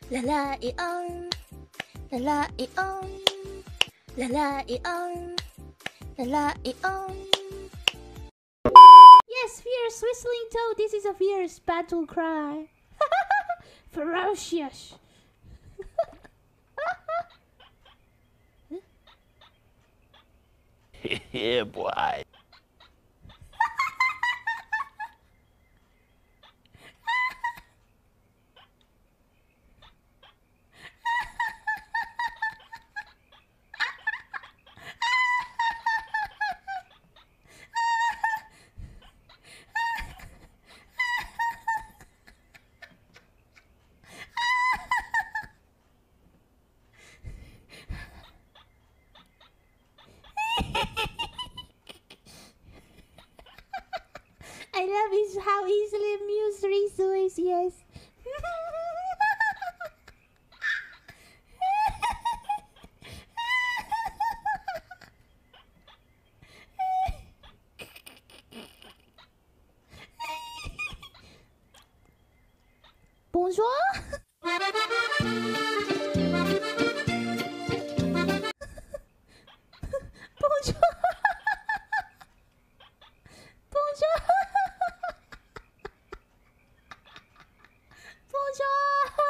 La la y la la y la la y la la y Yes, fierce whistling toad, this is a fierce battle cry. Ferocious. Yeah, boy. I love is how easily amused Rizu is, yes. Bonjour. Bonjour. Bonjour. Bonjour.